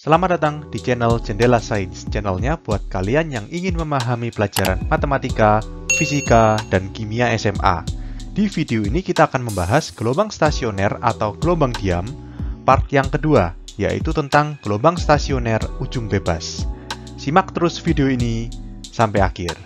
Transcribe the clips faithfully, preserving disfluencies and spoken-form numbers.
Selamat datang di channel Jendela Sains, channelnya buat kalian yang ingin memahami pelajaran matematika, fisika, dan kimia S M A. Di video ini kita akan membahas gelombang stasioner atau gelombang diam, part yang kedua, yaitu tentang gelombang stasioner ujung bebas. Simak terus video ini sampai akhir.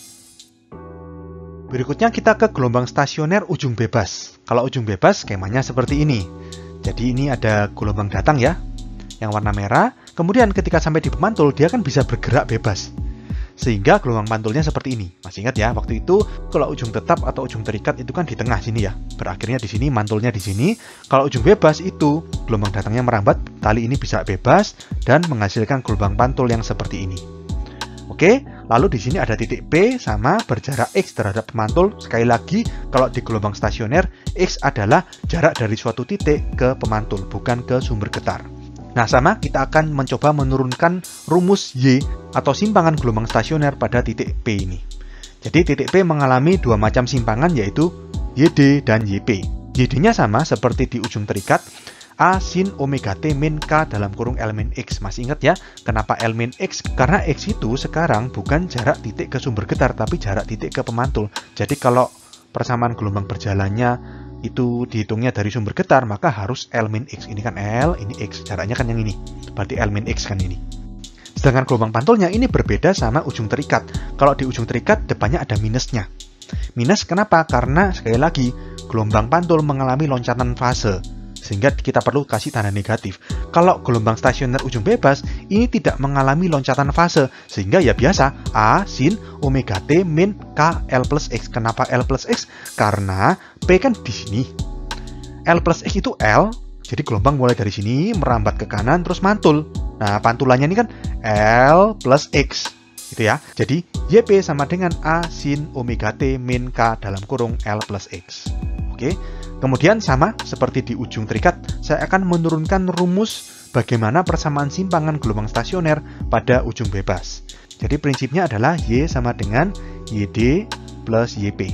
Berikutnya kita ke gelombang stasioner ujung bebas. Kalau ujung bebas, skemanya seperti ini. Jadi ini ada gelombang datang ya, yang warna merah, kemudian ketika sampai di pemantul, dia kan bisa bergerak bebas. Sehingga gelombang pantulnya seperti ini. Masih ingat ya, waktu itu kalau ujung tetap atau ujung terikat itu kan di tengah sini ya. Berakhirnya di sini, mantulnya di sini. Kalau ujung bebas itu, gelombang datangnya merambat, tali ini bisa bebas, dan menghasilkan gelombang pantul yang seperti ini. Oke, lalu di sini ada titik P sama berjarak X terhadap pemantul. Sekali lagi, kalau di gelombang stasioner, X adalah jarak dari suatu titik ke pemantul, bukan ke sumber getar. Nah, sama kita akan mencoba menurunkan rumus Y atau simpangan gelombang stasioner pada titik P ini. Jadi titik P mengalami dua macam simpangan, yaitu Y D dan Y P. Y D-nya sama seperti di ujung terikat, A sin omega T min K dalam kurung L min X. Masih ingat ya, kenapa L min X? Karena X itu sekarang bukan jarak titik ke sumber getar, tapi jarak titik ke pemantul. Jadi kalau persamaan gelombang berjalannya itu dihitungnya dari sumber getar, maka harus L min X. Ini kan L, ini X. Jaraknya kan yang ini. Berarti L min X kan ini. Sedangkan gelombang pantulnya ini berbeda sama ujung terikat. Kalau di ujung terikat, depannya ada minusnya. Minus kenapa? Karena sekali lagi, gelombang pantul mengalami loncatan fase. Sehingga kita perlu kasih tanda negatif. Kalau gelombang stasioner ujung bebas, ini tidak mengalami loncatan fase. Sehingga ya biasa, A sin omega T min K L plus X. Kenapa L plus X? Karena P kan di sini. L plus X itu L, jadi gelombang mulai dari sini, merambat ke kanan, terus mantul. Nah, pantulannya ini kan L plus X. Gitu ya. Jadi, Y P sama dengan A sin omega T min K dalam kurung L plus X. Oke. Kemudian sama seperti di ujung terikat, saya akan menurunkan rumus bagaimana persamaan simpangan gelombang stasioner pada ujung bebas. Jadi prinsipnya adalah Y sama dengan Y D plus Y P.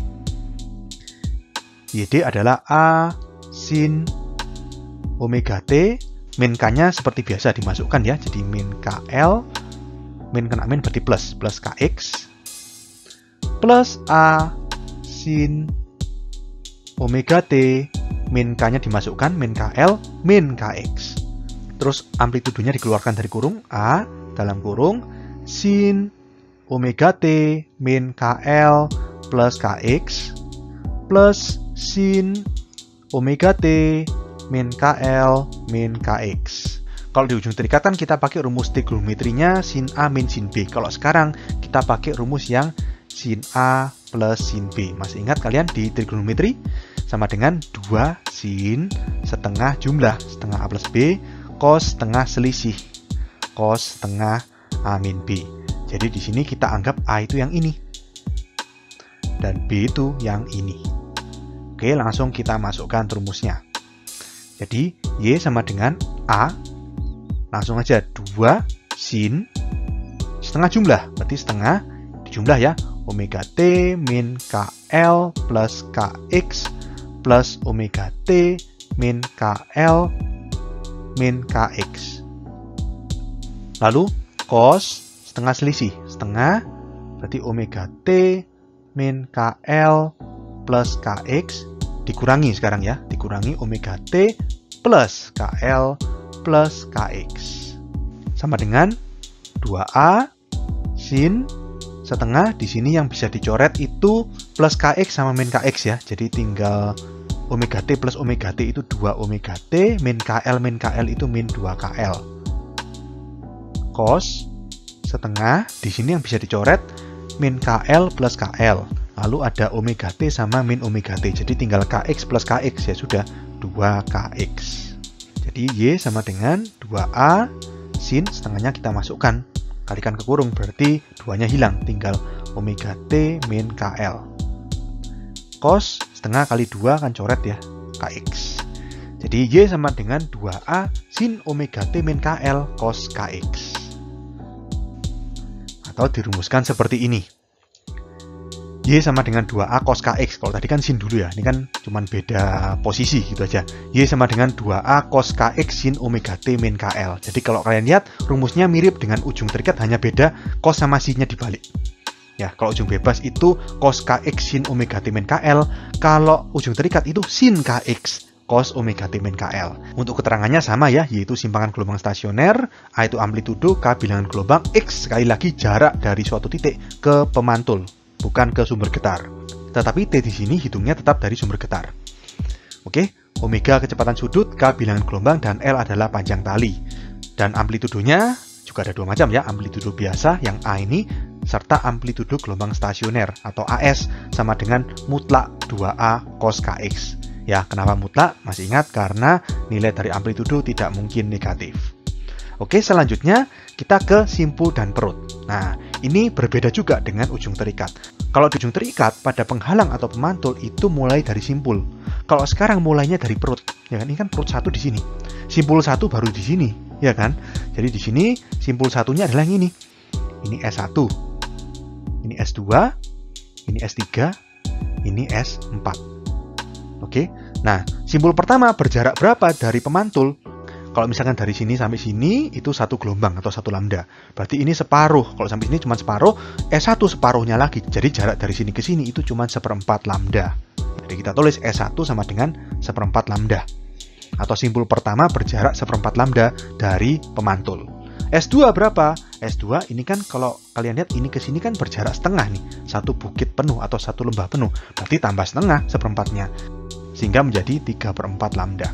Y D adalah A sin omega T, min K-nya seperti biasa dimasukkan ya, jadi min K L, min kena min berarti plus, plus K X, plus A sin omega T, min K-nya dimasukkan, min K L, min K X. Terus amplitudonya dikeluarkan dari kurung, A dalam kurung, sin omega T, min K L, plus K X, plus sin omega T, min K L, min K X. Kalau di ujung terikat kan kita pakai rumus trigonometrinya sin A min sin B. Kalau sekarang kita pakai rumus yang sin A plus sin B. Masih ingat kalian di trigonometri? Sama dengan dua sin setengah jumlah, setengah A plus B, cos setengah selisih, cos setengah A min B. Jadi di sini kita anggap A itu yang ini, dan B itu yang ini. Oke, langsung kita masukkan rumusnya. Jadi, Y sama dengan A, langsung aja dua sin setengah jumlah, berarti setengah dijumlah ya, omega T min K L plus K X plus omega T min K L min K X. Lalu cos setengah selisih, setengah berarti omega T min K L plus K X dikurangi sekarang ya, dikurangi omega T plus K L plus K X. Sama dengan dua A sin setengah, di sini yang bisa dicoret itu plus K X sama min K X ya. Jadi tinggal omega T plus omega T itu dua omega T, min K L min K L itu min dua K L. Cos setengah, di sini yang bisa dicoret min K L plus K L. Lalu ada omega T sama min omega T. Jadi tinggal K X plus K X ya sudah dua K X. Jadi Y sama dengan dua A sin setengahnya kita masukkan. Kalikan ke kurung, berarti duanya hilang, tinggal omega T min K L. Cos setengah kali dua kan coret ya, K X. Jadi Y sama dengan dua A sin omega T min K L cos K X. Atau dirumuskan seperti ini. Y sama dengan dua A cos K X. Kalau tadi kan sin dulu ya, ini kan cuman beda posisi gitu aja. Y sama dengan dua A cos K X sin omega T min K L. Jadi kalau kalian lihat, rumusnya mirip dengan ujung terikat, hanya beda cos sama sin-nya dibalik. Ya, kalau ujung bebas itu cos K X sin omega T min K L, kalau ujung terikat itu sin K X cos omega T min K L. Untuk keterangannya sama ya, yaitu simpangan gelombang stasioner, A itu amplitudo, K bilangan gelombang, X sekali lagi jarak dari suatu titik ke pemantul, bukan ke sumber getar. Tetapi T di sini hitungnya tetap dari sumber getar. Oke, omega kecepatan sudut, K bilangan gelombang, dan L adalah panjang tali. Dan amplitudonya juga ada dua macam ya, amplitudo biasa yang A ini, serta amplitudo gelombang stasioner atau A S sama dengan mutlak dua A cos K X. Ya, kenapa mutlak? Masih ingat karena nilai dari amplitudo tidak mungkin negatif. Oke, selanjutnya kita ke simpul dan perut. Nah, ini berbeda juga dengan ujung terikat. Kalau di ujung terikat, pada penghalang atau pemantul itu mulai dari simpul. Kalau sekarang mulainya dari perut. Ya kan, ini kan perut satu di sini. Simpul satu baru di sini, ya kan? Jadi di sini simpul satunya adalah yang ini. Ini S satu. Ini S dua. Ini S tiga. Ini S empat. Oke, nah simpul pertama berjarak berapa dari pemantul? Kalau misalkan dari sini sampai sini itu satu gelombang atau satu lambda. Berarti ini separuh. Kalau sampai sini cuma separuh, S satu separuhnya lagi. Jadi jarak dari sini ke sini itu cuma seperempat lambda. Jadi kita tulis S satu sama dengan seperempat lambda. Atau simpul pertama berjarak seperempat lambda dari pemantul. S dua berapa? S dua ini kan kalau kalian lihat ini ke sini kan berjarak setengah nih. Satu bukit penuh atau satu lembah penuh. Berarti tambah setengah seperempatnya. Sehingga menjadi tiga per empat lambda.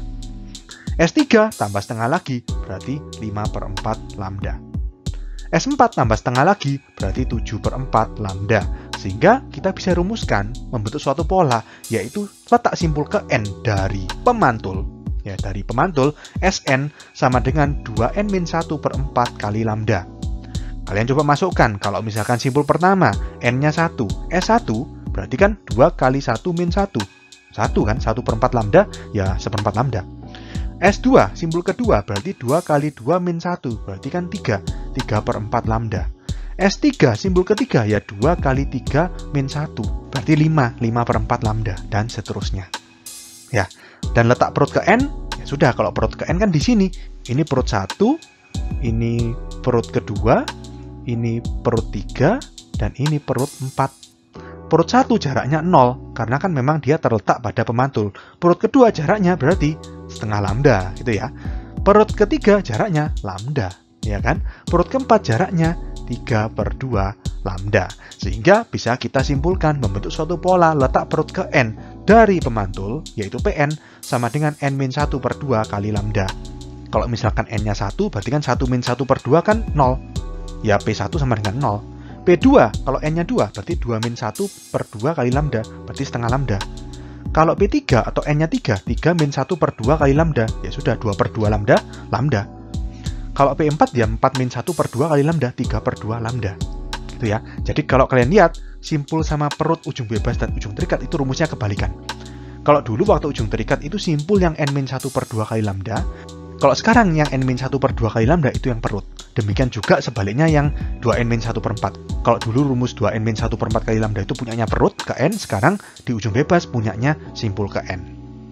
S tiga tambah setengah lagi, berarti lima per empat lambda. S empat tambah setengah lagi, berarti tujuh per empat lambda. Sehingga kita bisa rumuskan membentuk suatu pola, yaitu letak simpul ke N dari pemantul. Ya, dari pemantul, Sn sama dengan dua N min satu per empat kali lambda. Kalian coba masukkan, kalau misalkan simpul pertama, N-nya satu, S satu, berarti kan dua kali satu min satu. satu kan, satu per empat lambda, ya seperempat lambda. S dua, simpul kedua, berarti dua kali dua min satu, berarti kan tiga, tiga per empat lambda. S tiga, simpul ketiga, ya dua kali tiga min satu, berarti lima, lima per empat lambda, dan seterusnya. Ya, dan letak perut ke N, ya sudah, kalau perut ke N kan di sini. Ini perut satu, ini perut kedua, ini perut tiga, dan ini perut empat. Perut satu jaraknya nol, karena kan memang dia terletak pada pemantul. Perut kedua jaraknya berarti setengah lambda, gitu ya. Perut ketiga jaraknya lambda, ya kan? Perut keempat jaraknya tiga per dua lambda. Sehingga bisa kita simpulkan membentuk suatu pola letak perut ke N dari pemantul, yaitu P N, sama dengan N min satu per dua kali lambda. Kalau misalkan N-nya satu, berarti kan satu min satu per dua kan nol. Ya, P satu sama dengan nol. P dua, kalau N-nya dua, berarti dua min satu per dua kali lambda, berarti setengah lambda. Kalau P tiga atau N-nya tiga, tiga min satu per dua kali lambda, ya sudah, dua per dua lambda, lambda. Kalau P empat, ya empat min satu per dua kali lambda, tiga per dua lambda. Gitu ya. Jadi kalau kalian lihat, simpul sama perut ujung bebas dan ujung terikat itu rumusnya kebalikan. Kalau dulu waktu ujung terikat itu simpul yang N min satu per dua kali lambda, kalau sekarang yang N min satu per dua kali lambda itu yang perut. Demikian juga sebaliknya yang dua N min satu per empat. Kalau dulu rumus dua N min satu per empat kali lambda itu punyanya perut ke N, sekarang di ujung bebas punyanya simpul ke N.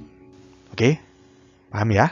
Oke, paham ya?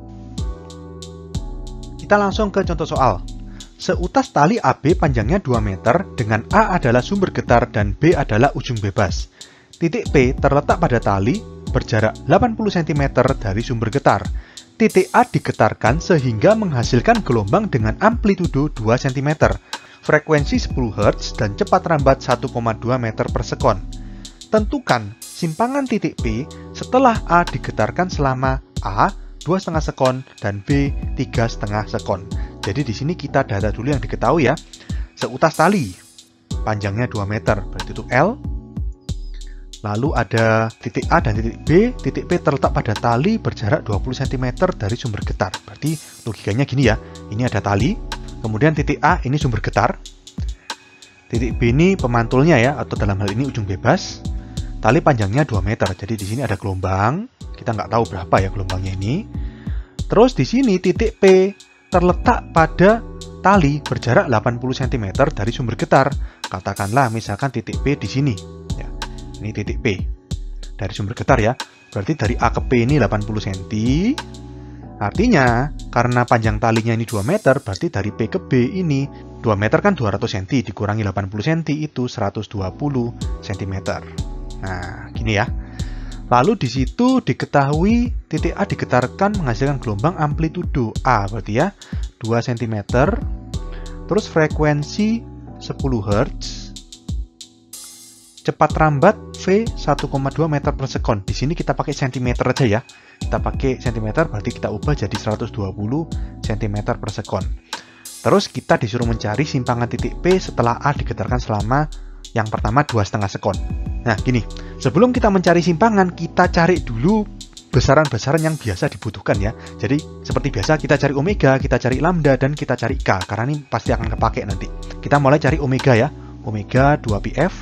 Kita langsung ke contoh soal. Seutas tali A B panjangnya dua meter dengan A adalah sumber getar dan B adalah ujung bebas. Titik P terletak pada tali berjarak delapan puluh sentimeter dari sumber getar. Titik A digetarkan sehingga menghasilkan gelombang dengan amplitudo dua sentimeter, frekuensi sepuluh hertz, dan cepat rambat satu koma dua meter per sekon. Tentukan simpangan titik P setelah A digetarkan selama A dua koma lima sekon dan B tiga koma lima sekon. Jadi di sini kita data dulu yang diketahui ya. Seutas tali, panjangnya dua meter, berarti itu L. Lalu ada titik A dan titik B, titik P terletak pada tali berjarak dua puluh sentimeter dari sumber getar. Berarti logikanya gini ya, ini ada tali, kemudian titik A ini sumber getar, titik B ini pemantulnya ya, atau dalam hal ini ujung bebas, tali panjangnya dua meter, jadi di sini ada gelombang, kita nggak tahu berapa ya gelombangnya ini. Terus di sini titik P terletak pada tali berjarak delapan puluh sentimeter dari sumber getar, katakanlah misalkan titik P di sini. Ya Ini titik P. Dari sumber getar ya. Berarti dari A ke P ini delapan puluh sentimeter. Artinya, karena panjang talinya ini dua meter, berarti dari P ke B ini dua meter kan dua ratus sentimeter, dikurangi delapan puluh sentimeter itu seratus dua puluh sentimeter. Nah, gini ya. Lalu di situ diketahui titik A digetarkan menghasilkan gelombang amplitudo A, berarti ya dua sentimeter. Terus frekuensi sepuluh hertz. Cepat rambat V satu koma dua meter per sekon. Di sini kita pakai sentimeter aja ya. Kita pakai sentimeter, berarti kita ubah jadi seratus dua puluh sentimeter per sekon. Terus kita disuruh mencari simpangan titik P setelah A digetarkan selama yang pertama dua koma lima sekon. Nah, gini. Sebelum kita mencari simpangan, kita cari dulu besaran-besaran yang biasa dibutuhkan ya. Jadi, seperti biasa kita cari omega, kita cari lambda, dan kita cari K. Karena ini pasti akan kepake nanti. Kita mulai cari omega ya. Omega dua pi f.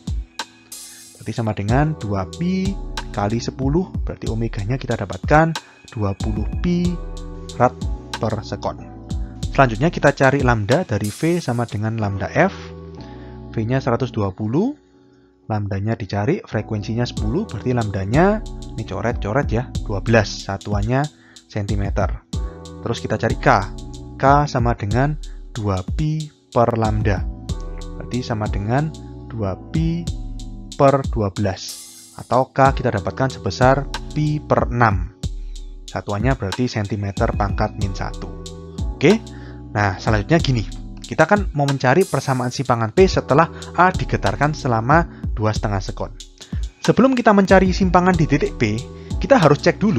Berarti sama dengan dua pi kali sepuluh. Berarti omeganya kita dapatkan dua puluh pi rad per sekon. Selanjutnya kita cari lambda dari V sama dengan lambda F. V-nya seratus dua puluh. Lambdanya dicari, frekuensinya sepuluh, berarti lambdanya, ini coret-coret ya, dua belas, satuannya sentimeter. Terus kita cari K. K sama dengan dua pi per lambda. Berarti sama dengan dua pi per dua belas. Atau K kita dapatkan sebesar pi per enam. Satuannya berarti sentimeter pangkat min satu. Oke, nah selanjutnya gini. Kita kan mau mencari persamaan simpangan P setelah A digetarkan selama dua koma lima sekon. Sebelum kita mencari simpangan di titik P, kita harus cek dulu.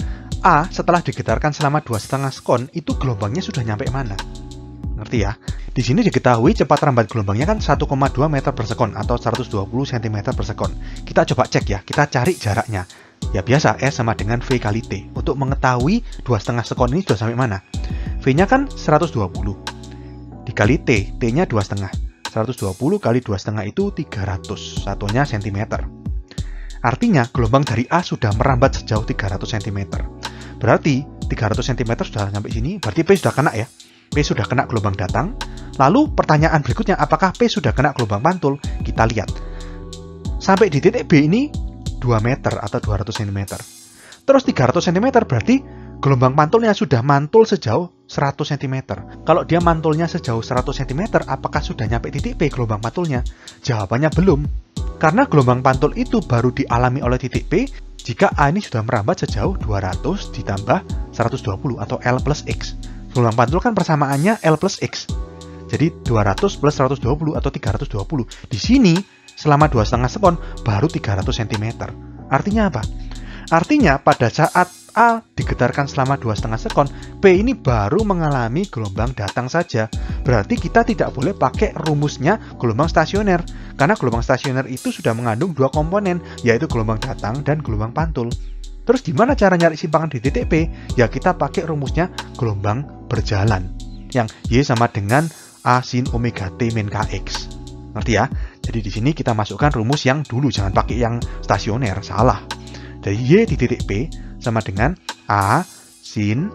A setelah digetarkan selama dua koma lima sekon, itu gelombangnya sudah nyampe mana? Ngerti ya? Di sini diketahui cepat rambat gelombangnya kan satu koma dua meter per sekon atau seratus dua puluh sentimeter per sekon. Kita coba cek ya, kita cari jaraknya. Ya biasa, S sama dengan V kali T. Untuk mengetahui dua koma lima sekon ini sudah sampai mana? V-nya kan seratus dua puluh. Dikali T, T-nya dua koma lima. seratus dua puluh kali dua koma lima itu tiga ratus. Satunya sentimeter. Artinya, gelombang dari A sudah merambat sejauh tiga ratus sentimeter. Berarti, tiga ratus sentimeter sudah sampai sini. Berarti P sudah kena ya. P sudah kena gelombang datang. Lalu, pertanyaan berikutnya, apakah P sudah kena gelombang pantul? Kita lihat. Sampai di titik B ini, dua meter atau dua ratus sentimeter. Terus tiga ratus sentimeter berarti gelombang pantulnya sudah mantul sejauh seratus sentimeter. Kalau dia mantulnya sejauh seratus sentimeter, apakah sudah nyampe titik P gelombang pantulnya? Jawabannya belum. Karena gelombang pantul itu baru dialami oleh titik P jika A ini sudah merambat sejauh dua ratus ditambah seratus dua puluh atau L plus X. Gelombang pantul kan persamaannya L plus X. Jadi dua ratus plus seratus dua puluh atau tiga ratus dua puluh. Di sini, selama dua koma lima sekon, baru tiga ratus sentimeter. Artinya apa? Artinya pada saat A digetarkan selama dua koma lima sekon, P ini baru mengalami gelombang datang saja. Berarti kita tidak boleh pakai rumusnya gelombang stasioner. Karena gelombang stasioner itu sudah mengandung dua komponen, yaitu gelombang datang dan gelombang pantul. Terus gimana cara nyari simpangan di titik P? Ya kita pakai rumusnya gelombang berjalan. Yang Y sama dengan A sin omega T min K X. Ngerti ya? Jadi di sini kita masukkan rumus yang dulu, jangan pakai yang stasioner, salah. Dari Y di titik P sama dengan A sin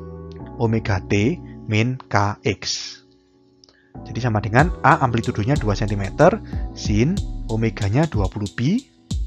omega T min K X. Jadi sama dengan A amplitudonya dua sentimeter, sin omeganya dua puluh pi,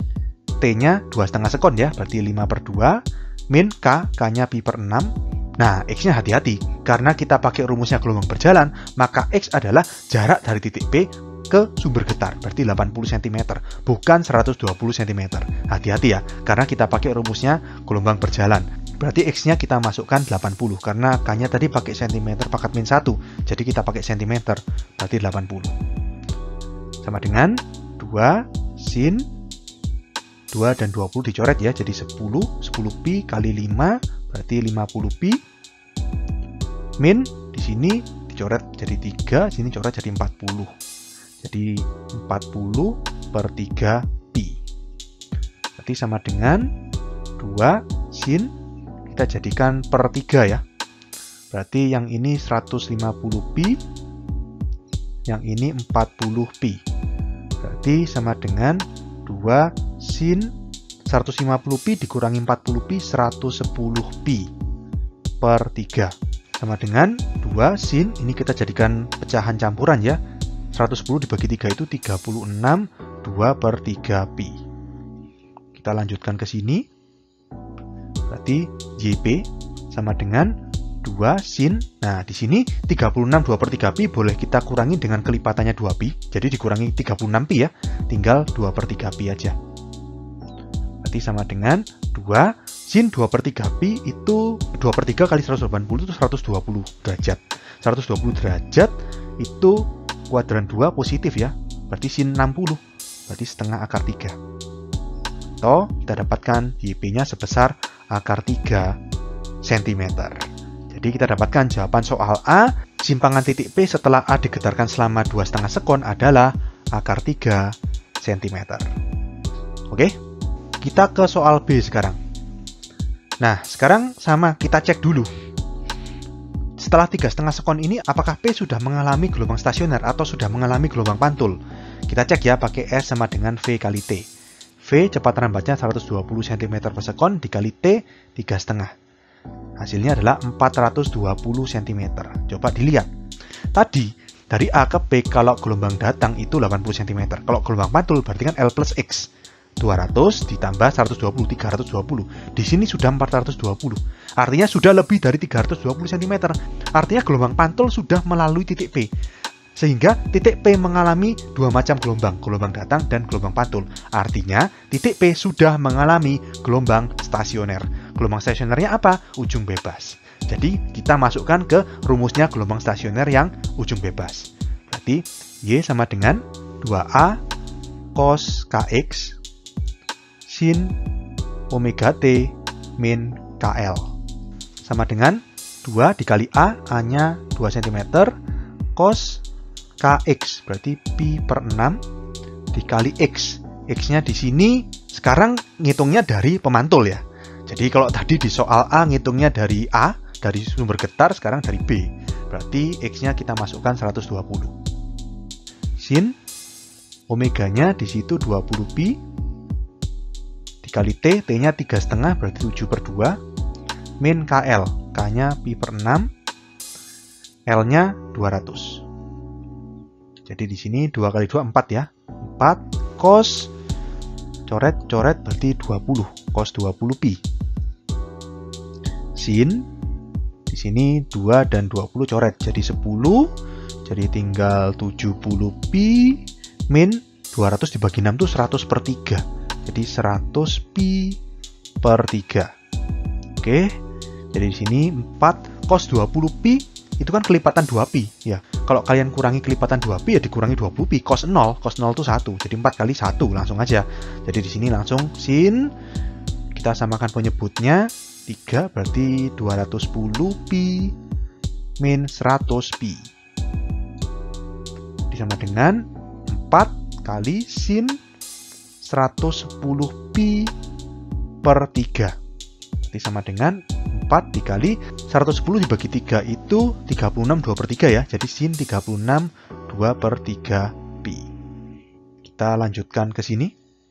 T-nya dua koma lima sekon ya, berarti lima per dua, min K, K-nya pi per enam. Nah, X-nya hati-hati, karena kita pakai rumusnya gelombang berjalan, maka X adalah jarak dari titik P ke sumber getar, berarti delapan puluh sentimeter, bukan seratus dua puluh sentimeter. Hati-hati ya, karena kita pakai rumusnya gelombang berjalan. Berarti X-nya kita masukkan delapan puluh, karena K-nya tadi pakai sentimeter pangkat min satu, jadi kita pakai sentimeter, berarti delapan puluh. Sama dengan dua sin dua dan dua puluh dicoret ya, jadi sepuluh, sepuluh pi kali lima, berarti lima puluh pi, min, di sini dicoret jadi tiga, sini coret jadi empat puluh. Jadi empat puluh per tiga pi. Berarti sama dengan dua sin, kita jadikan per tiga ya. Berarti yang ini seratus lima puluh pi, yang ini empat puluh pi. Berarti sama dengan dua sin seratus lima puluh pi dikurangi empat puluh pi, seratus sepuluh pi per tiga. Sama dengan dua sin, ini kita jadikan pecahan campuran ya. seratus sepuluh dibagi tiga itu tiga puluh enam, dua per tiga pi. Kita lanjutkan ke sini. Berarti Y P sama dengan dua sin. Nah, di sini tiga puluh enam dua per tiga pi boleh kita kurangi dengan kelipatannya dua pi. Jadi dikurangi tiga puluh enam pi ya. Tinggal dua per tiga pi aja. Berarti sama dengan dua sin dua per tiga pi itu dua per tiga kali seratus delapan puluh itu seratus dua puluh derajat. seratus dua puluh derajat itu kuadran dua positif ya. Berarti sin enam puluh. Berarti setengah akar tiga. Atau kita dapatkan Y P-nya sebesar akar tiga sentimeter. Jadi kita dapatkan jawaban soal A, simpangan titik P setelah A digetarkan selama dua koma lima sekon adalah akar tiga sentimeter. Oke, kita ke soal B sekarang. Nah, sekarang sama, kita cek dulu. Setelah tiga koma lima sekon ini, apakah P sudah mengalami gelombang stasioner atau sudah mengalami gelombang pantul? Kita cek ya, pakai S sama dengan V kali T. V cepat rambatnya seratus dua puluh sentimeter per sekon dikali T tiga koma lima. Hasilnya adalah empat ratus dua puluh sentimeter. Coba dilihat. Tadi, dari A ke P kalau gelombang datang itu delapan puluh sentimeter. Kalau gelombang pantul berarti kan L plus X. dua ratus ditambah seratus dua puluh, tiga ratus dua puluh. Di sini sudah empat ratus dua puluh. Artinya sudah lebih dari tiga ratus dua puluh sentimeter. Artinya gelombang pantul sudah melalui titik P. Sehingga titik P mengalami dua macam gelombang, gelombang datang dan gelombang pantul. Artinya titik P sudah mengalami gelombang stasioner. Gelombang stasionernya apa? Ujung bebas. Jadi kita masukkan ke rumusnya gelombang stasioner yang ujung bebas. Berarti Y sama dengan dua A cos Kx sin omega T min K L. Sama dengan dua dikali A, A-nya dua sentimeter, cos Kx, berarti pi per enam, dikali X. X-nya di sini, sekarang ngitungnya dari pemantul ya. Jadi kalau tadi di soal A ngitungnya dari A, dari sumber getar, sekarang dari B. Berarti X-nya kita masukkan seratus dua puluh. Sin, omeganya di situ dua puluh pi, dikali T, T-nya tiga koma lima, berarti tujuh per dua, min K L, K-nya pi per enam, L-nya dua ratus. Jadi di sini dua kali dua, empat ya. empat cos, coret-coret berarti dua puluh, cos dua puluh pi. Sin, di sini dua dan dua puluh coret, jadi sepuluh, jadi tinggal tujuh puluh pi, min dua ratus dibagi enam itu seratus per tiga. Jadi seratus pi per tiga. Oke, jadi di sini empat cos dua puluh pi, itu kan kelipatan dua pi ya. Kalau kalian kurangi kelipatan dua pi ya dikurangi dua puluh pi, cos nol, cos nol itu satu. Jadi empat kali satu langsung aja. Jadi di sini langsung sin, kita samakan penyebutnya tiga, berarti dua ratus sepuluh pi min seratus pi. Disama dengan empat kali sin seratus sepuluh pi per tiga. Berarti sama dengan empat dikali seratus sepuluh dibagi tiga itu tiga puluh enam, dua per tiga ya. Jadi sin tiga puluh enam, dua per tiga pi. Kita lanjutkan ke sini.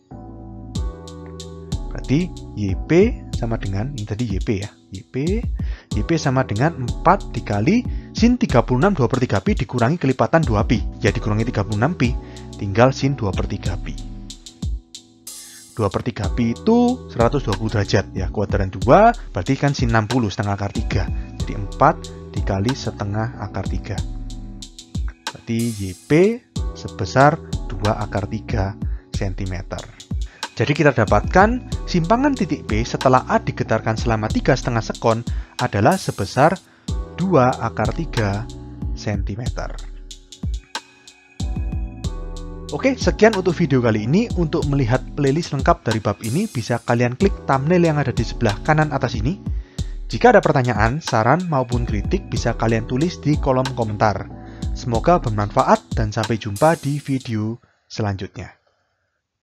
Berarti Y P sama dengan, ini tadi Y P ya. Y P, Y P sama dengan empat dikali sin tiga puluh enam, dua per tiga pi dikurangi kelipatan dua pi. Ya dikurangi tiga puluh enam pi, tinggal sin dua per tiga pi. dua per tiga pi itu seratus dua puluh derajat ya, kuadran dua berarti kan sin enam puluh, setengah akar tiga. Jadi empat dikali setengah akar tiga. Berarti Y P sebesar dua akar tiga sentimeter. Jadi kita dapatkan simpangan titik P setelah A digetarkan selama tiga koma lima sekon adalah sebesar dua akar tiga sentimeter. Oke, sekian untuk video kali ini. Untuk melihat playlist lengkap dari bab ini, bisa kalian klik thumbnail yang ada di sebelah kanan atas ini. Jika ada pertanyaan, saran, maupun kritik, bisa kalian tulis di kolom komentar. Semoga bermanfaat dan sampai jumpa di video selanjutnya.